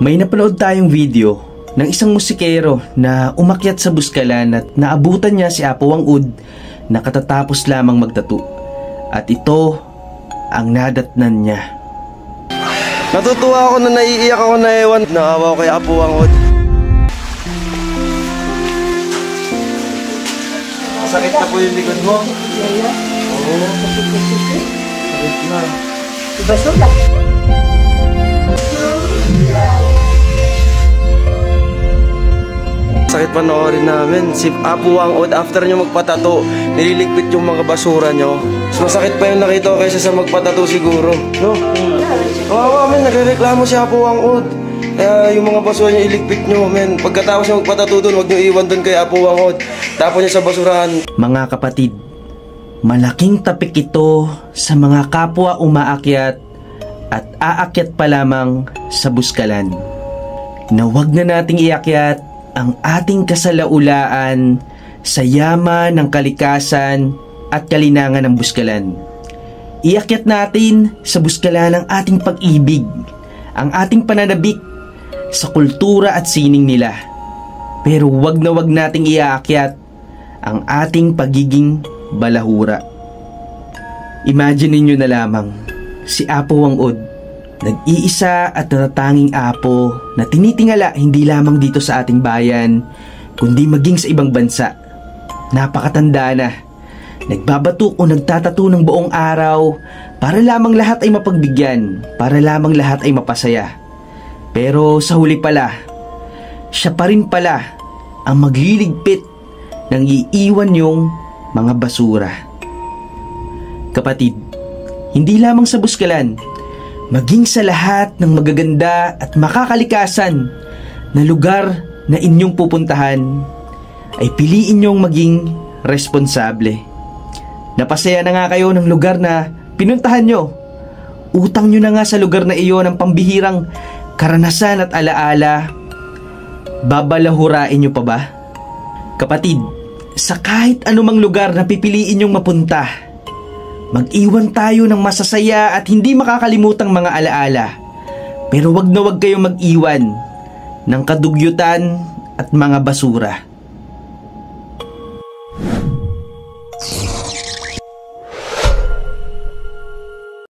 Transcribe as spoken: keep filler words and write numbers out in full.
May napanood tayong video ng isang musikero na umakyat sa buskalan at naabutan niya si Apo Wang-Od na katatapos lamang magtattoo. At ito ang nadatnan niya. Natutuwa ako na naiiyak ako na ewan. Naawa ko kay Apo Wang-Od. Sakit na po yung likod mo? Oo. Sakit na. Ibasura. Sakit panoorin namin. Si Apo Wang-Od, after nyo magpatato, nililigpit yung mga basura nyo. Mas masakit pa yung nakita ko kaysa sa magpatato siguro. No? Oo, men, nagrereklamo si Apo Wang-Od. Kaya yung mga basura nyo, iligpit nyo, men. Pagkatapos nyo magpatato dun, huwag nyo iwan dun kay Apo Wang-Od. Tapon nyo sa basurahan. Mga kapatid, malaking tapik ito sa mga kapwa umaakyat at aakyat pa lamang sa buskalan. Na huwag na nating iakyat ang ating kasalaulaan sa yaman ng kalikasan at kalinangan ng buskalan. Iakyat natin sa buskalan ang ating pag-ibig, ang ating pananabik sa kultura at sining nila. Pero wag na wag nating iakyat ang ating pagiging balahura. Imagine niyo na lamang si Apo Wang-Od, nag-iisa at natatanging apo na tinitingala hindi lamang dito sa ating bayan, kundi maging sa ibang bansa. Napakatanda na, nagbabatok o nagtatato ng buong araw para lamang lahat ay mapagbigyan, para lamang lahat ay mapasaya. Pero sa huli pala, siya pa rin pala ang magliligpit ng iiwan yung mga basura. Kapatid, hindi lamang sa buskalan, maging sa lahat ng magaganda at makakalikasan na lugar na inyong pupuntahan, ay piliin nyong maging responsable. Napasaya na nga kayo ng lugar na pinuntahan nyo. Utang nyo na nga sa lugar na iyon ang pambihirang karanasan at alaala. Babalahurain nyo pa ba? Kapatid, sa kahit anumang lugar na pipiliin nyong mapunta, mag-iwan tayo ng masasaya at hindi makakalimutang mga alaala. Pero wag na wag kayong mag-iwan ng kadugyutan at mga basura.